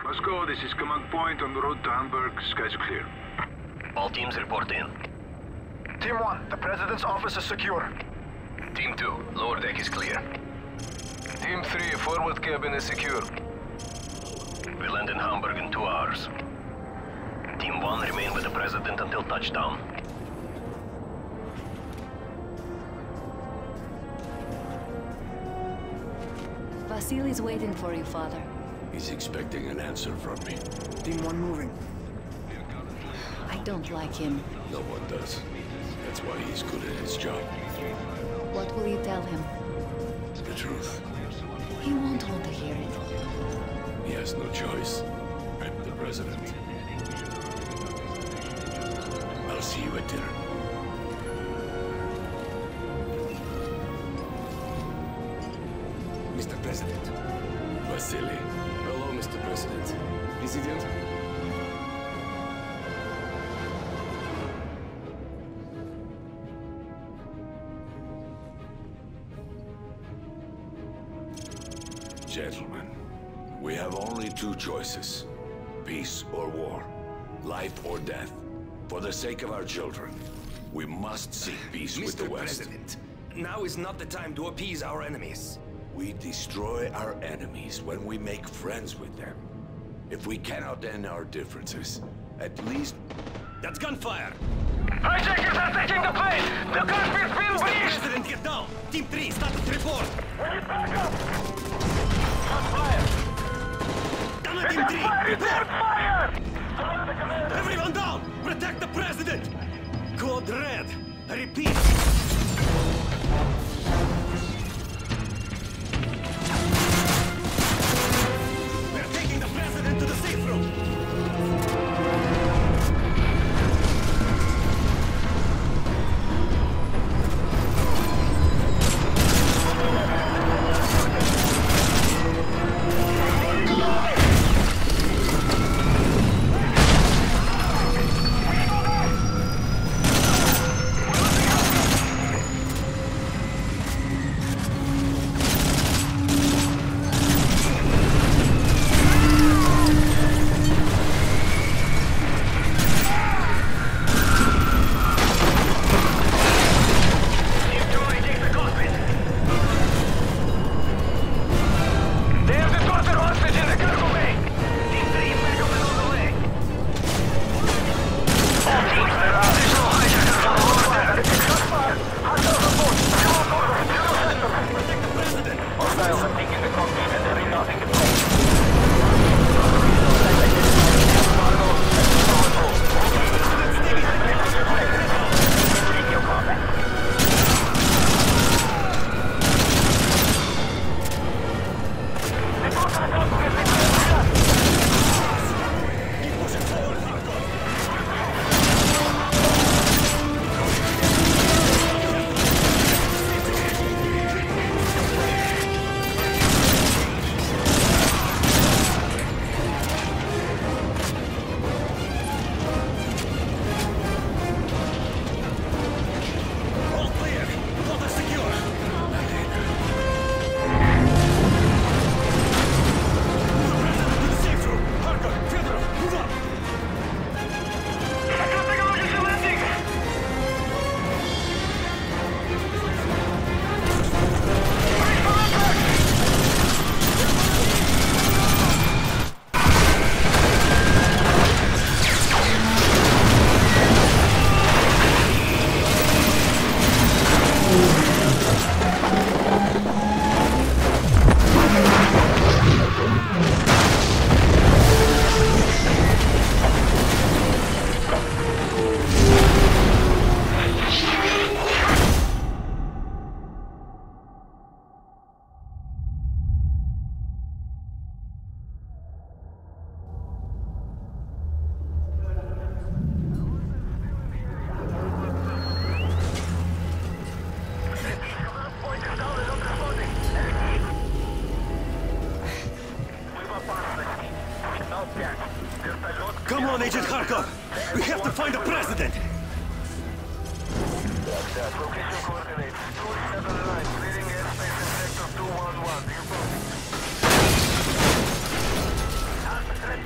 Moscow, this is command point on the road to Hamburg. Skies are clear. All teams report in. Team 1, the President's office is secure. Team 2, lower deck is clear. Team 3, forward cabin is secure. We land in Hamburg in 2 hours. Team 1 remain with the President until touchdown. Vasily's waiting for you, Father. He's expecting an answer from me. Team 1 moving. I don't like him. No one does. That's why he's good at his job. What will you tell him? The truth. He won't want to hear it. He has no choice. I'm the president. I'll see you at dinner. Mr. President. Vasily. Hello, Mr. President. President? Gentlemen, we have only 2 choices. Peace or war. Life or death. For the sake of our children, we must seek peace with the Mr. West. President, now is not the time to appease our enemies. We destroy our enemies when we make friends with them. If we cannot end our differences, at least... That's gunfire! Hijackers are taking the plane! The cockpit's been Mr. breached! President, get down! Team 3, status report! We need backup! On fire! Down on Team 3, Fire! report! Fire! Select the commander! Everyone down! Protect the President! Code Red! I repeat! We're taking the President to the safe room! Come on, Agent Kharkov! We have to find the President! Location coordinates 279, clearing airspace in sector 211.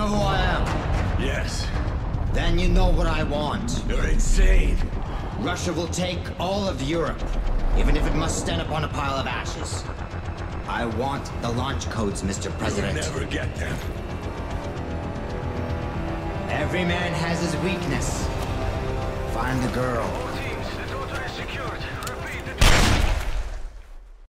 who I am? Yes. Then you know what I want. You're insane. Russia will take all of Europe, even if it must stand upon a pile of ashes. I want the launch codes, Mr. President. You'll never get them. Every man has his weakness. Find the girl.